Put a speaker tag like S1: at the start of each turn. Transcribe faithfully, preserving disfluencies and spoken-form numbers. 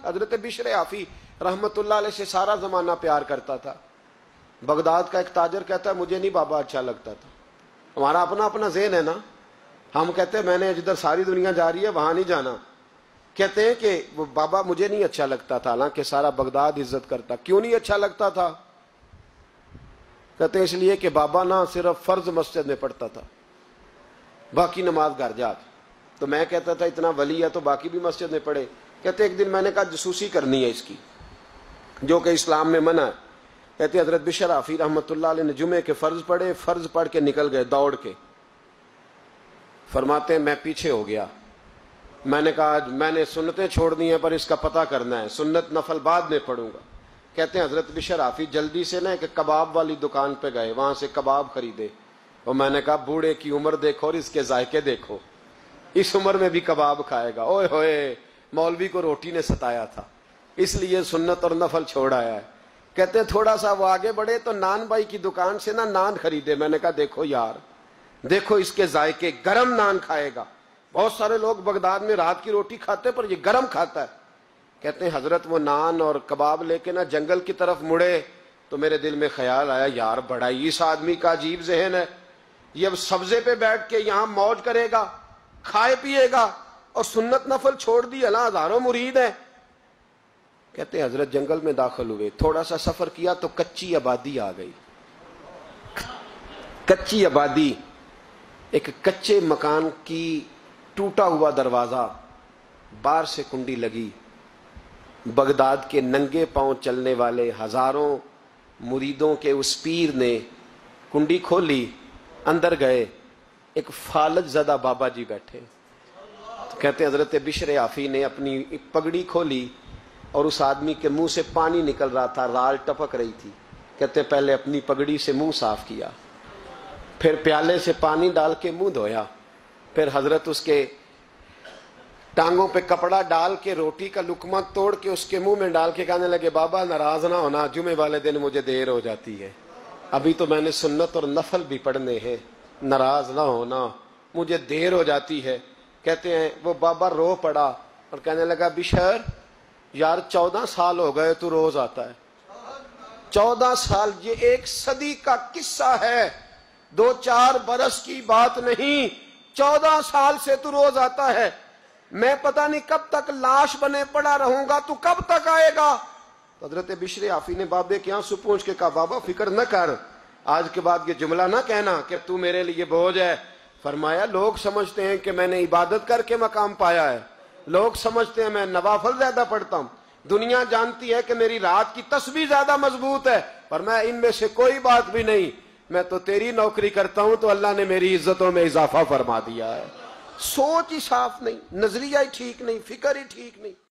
S1: حضرت بشر آفی رحمت اللہ علیہ سے سارا زمانہ پیار کرتا تھا. بغداد کا ایک تاجر کہتا ہے مجھے نہیں بابا اچھا لگتا تھا. ہمارا اپنا اپنا ذہن ہے نا, ہم کہتے ہیں میں نے جدھر ساری دنیا جا رہی ہے وہاں نہیں جانا. کہتے ہیں کہ وہ بابا مجھے نہیں اچھا لگتا تھا, حالانکہ سارا بغداد عزت کرتا. کیوں نہیں اچھا لگتا تھا؟ کہتے ہیں اس لیے کہ بابا نہ صرف فرض مسجد میں پڑھتا تھا, باقی نماز گھر جا. تو میں کہتا تھا اتنا ولی ہے تو باقی بھی مسجد میں پڑھے. کہتے ایک دن میں نے کہا جسوسی کرنی ہے اس کی, جو کہ اسلام میں منع ہے. کہتے حضرت بشر آفی رحمۃ اللہ علیہ نے جمعے کے فرض پڑھے, فرض پڑھ کے نکل گئے دوڑ کے. فرماتے ہیں میں پیچھے ہو گیا. میں نے کہا میں نے سنتیں چھوڑ دی ہیں پر اس کا پتہ کرنا ہے, سنت نفل بعد میں پڑھوں گا. کہتے ہیں حضرت بشر آفی جلدی سے نا ایک کباب والی دکان پہ گئے, وہاں سے کباب خریدے. اور میں نے کہا بوڑھے کی عمر دیکھو اور اس کے ذائقے دیکھو, اس عمر میں بھی کباب کھائے گا. اوئے ہوئے, مولوی کو روٹی نے ستایا تھا اس لیے سنت اور نفل چھوڑ آیا ہے. کہتے ہیں تھوڑا سا وہ آگے بڑھے تو نان بھائی کی دکان سے نا نان خریدے. میں نے کہا دیکھو یار, دیکھو اس کے ذائقے, گرم نان کھائے گا. بہت سارے لوگ بغداد میں رات کی روٹی کھاتے پر یہ گرم کھاتا ہے. کہتے ہیں حضرت وہ نان اور کباب لے کے نا جنگل کی طرف مڑے تو میرے دل میں خیال آیا یار بڑا ہی اس آدمی کا عجیب ذہن ہے, یہ اب سبزے پہ بیٹھ کے یہاں موج کرے گا, کھائے پیے گا, اور سنت نفل چھوڑ دی. اللہ ہزاروں مرید ہیں. کہتے ہیں حضرت جنگل میں داخل ہوئے, تھوڑا سا سفر کیا تو کچی آبادی آ گئی. کچی آبادی, ایک کچے مکان کی ٹوٹا ہوا دروازہ, باہر سے کنڈی لگی. بغداد کے ننگے پاؤں چلنے والے ہزاروں مریدوں کے اس پیر نے کنڈی کھولی, اندر گئے. ایک فالج زدہ بابا جی بیٹھے. کہتے ہیں حضرت بشر آفی نے اپنی پگڑی کھولی اور اس آدمی کے منہ سے پانی نکل رہا تھا, رال ٹپک رہی تھی. کہتے پہلے اپنی پگڑی سے منہ صاف کیا, پھر پیالے سے پانی ڈال کے منہ دھویا, پھر حضرت اس کے ٹانگوں پہ کپڑا ڈال کے روٹی کا لقمہ توڑ کے اس کے منہ میں ڈال کے کہنے لگے بابا ناراض نہ ہونا, جمعے والے دن مجھے دیر ہو جاتی ہے, ابھی تو میں نے سنت اور نفل بھی پڑھنے ہیں, ناراض نہ ہونا مجھے دیر ہو جاتی ہے. کہتے ہیں وہ بابا رو پڑا اور کہنے لگا بشر یار چودہ سال ہو گئے تو روز آتا ہے. چودہ سال, یہ ایک صدی کا قصہ ہے, دو چار برس کی بات نہیں. چودہ سال سے تو روز آتا ہے. میں پتہ نہیں کب تک لاش بنے پڑا رہوں گا, تو کب تک آئے گا؟ حضرت بشر آفی نے بابے کے یہاں سے پوچھ کے کہا بابا فکر نہ کر, آج کے بعد یہ جملہ نہ کہنا کہ تو میرے لیے بوجھ ہے. فرمایا لوگ سمجھتے ہیں کہ میں نے عبادت کر کے مقام پایا ہے, لوگ سمجھتے ہیں میں نوافل زیادہ پڑھتا ہوں, دنیا جانتی ہے کہ میری رات کی تسبیح زیادہ مضبوط ہے, پر میں ان میں سے کوئی بات بھی نہیں. میں تو تیری نوکری کرتا ہوں تو اللہ نے میری عزتوں میں اضافہ فرما دیا ہے. سوچ ہی صاف نہیں, نظریہ ہی ٹھیک نہیں, فکر ہی ٹھیک نہیں.